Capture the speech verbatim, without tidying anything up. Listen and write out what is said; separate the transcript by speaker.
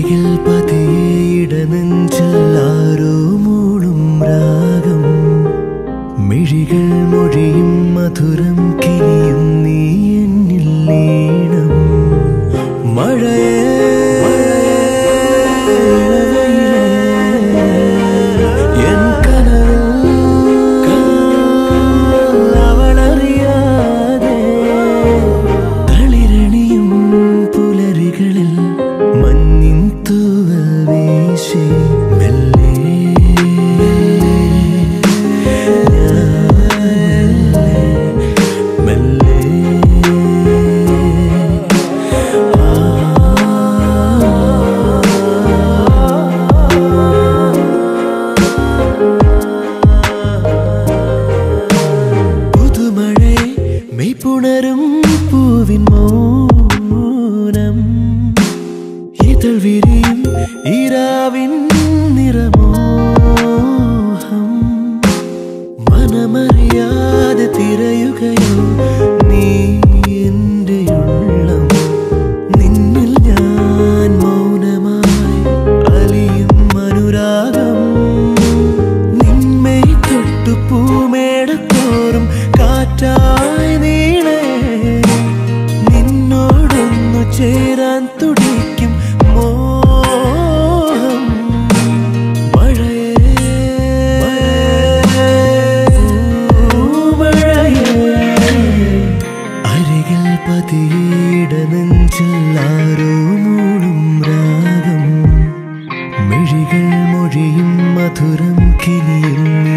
Speaker 1: അരികിൽ പതിയിടനെഞ്ചെല്ലാരോ മൂളും രാഗം മിഴികൾ മൊഴിയും മധുരം കിനിയും നീ എന്നിൽ ലീനം മഴയേ പുണരും പൂവിൻ മൗനം ഇതൾ വിരിയും ഇരാവിൻ നിറമോഹം മനമറിയാതെ തിരയുകയോ നീ എൻ്റെ ഉള്ളം നിന്നിൽ ഞാൻ മൗനമായി അലിയും അനുരാഗം നിന്മേ തൊട്ടു പൂമേടത്തോറും കാറ്റായി ചേരാൻ തുടിക്കും മോഹം മഴയേ അരികിൽ പതിയിടനെഞ്ചെല്ലാരോ മൂളും രാഗം മിഴികൾ മൊഴിയും മധുരം കിനിയും